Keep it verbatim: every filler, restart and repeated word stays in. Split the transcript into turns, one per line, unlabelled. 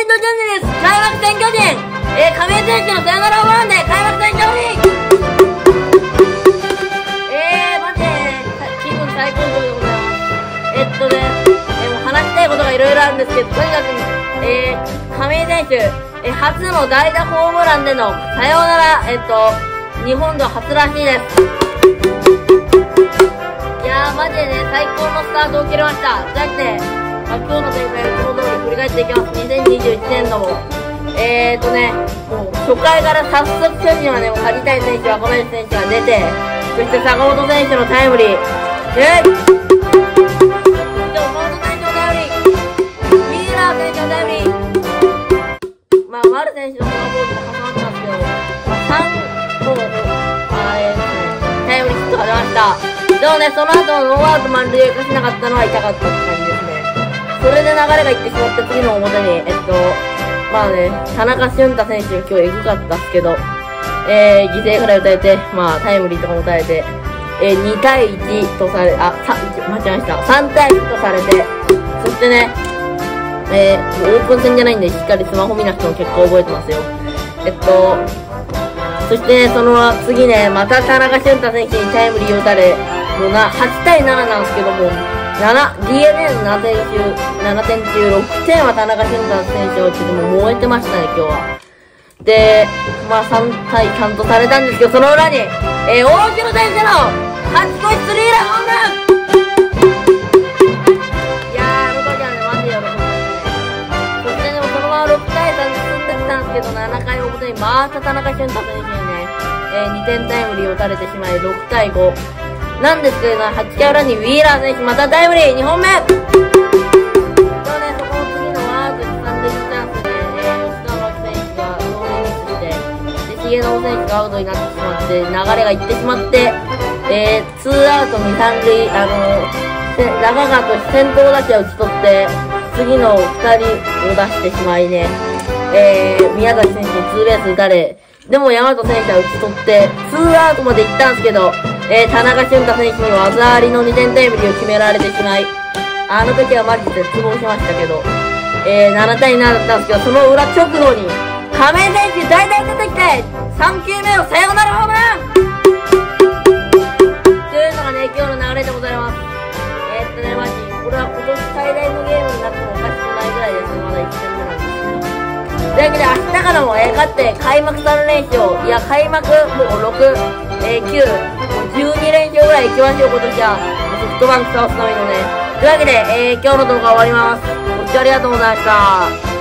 ントチャンネルです。開幕戦巨人、えー、亀井選手のサヨナラホームランで開幕戦勝利。えー、マジで、気分最高潮でございます。えっとね、えー、もう話したいことがいろいろあるんですけど、とにかく、えー、亀井選手、えー、初の代打ホームランでのサヨナラ、えっと、日本では初らしいです。いやー、マジでね、最高のスタートを切れました。だって、まあ、今日の展開をいつも通り振り返っていきます。にせんにじゅういちねん度も。えーとね、もう初回から早速巨人はね、もう梶谷選手、若林選手が出て、そして坂本選手のタイムリー。えー、そして岡本選手のタイムリー。ウィーラー選手のタイムリー。まあ、丸選手のフォアボールも挟まってますけど、まあ、さんこう、あえーとね、タイムリーヒットが出ました。でもね、その後のノーアウト満塁を生かせなかったのは痛かったって感じですね。それで流れがいってしまって次の表に、えっと、まあね、田中俊太選手が今日エグかったっすけど、えー、犠牲フライ打たれて、まあタイムリーとかも打たれて、えー、にたいいちとされ、あ、さ、間違えました。さんたいいちとされて、そしてね、えー、オープン戦じゃないんでしっかりスマホ見なくても結構覚えてますよ。えっと、そしてね、その次ね、また田中俊太選手にタイムリーを打たれ、もうな、はちたいなななんですけども、なな、ディーエヌエー のななてん中、ななてん中ろくてんは田中俊太選手をちょっともう燃えてましたね、今日は。で、まあさんたいちゃんとされたんですけど、その裏に、えー、大城選手の勝ち越しスリーランホームラン。いやー、あの時はね、マジで喜びましたね。そしてでもそのままろくたいさんに進んできたんですけど、ななかい表にまた田中俊太選手にね、えー、にてんタイムリーを打たれてしまい、ろくたいご。なんですけどな、はちかい裏にウィーラー選手またタイムリーにほんめ。そうね、そこの次のワークさん塁チャンスで、えー、吉川選手が盗塁ミスして、で、重信選手がアウトになってしまって、流れがいってしまって、えー、ツーアウトに、さん塁、あのー、中川と先頭打者を打ち取って、次のふたりを出してしまいね、えー、宮崎選手にツーベース打たれ、でも山本選手は打ち取って、ツーアウトまで行ったんですけど、えー、田中俊太選手に技ありのにてんタイムリーを決められてしまい、あの時はマジで絶望しましたけど、えー、ななたいななだったんですけど、その裏直後に、亀井選手大々出てきて、さんきゅうめをサヨナラホームランというのがね、今日の流れでございます。えー、っとね、マジ、これは今年最大のゲームになってもおかしくないぐらいです。まだいちてんめなんですけど。というわけで、明日からも、えー、勝って開幕さんれんしょう、いや、開幕もうろく、えー、きゅう、じゅうにれんしょうぐらい行きましょう、今年は。ソフトバンク倒すためのね。というわけで、えー、今日の動画終わります。ご視聴ありがとうございました。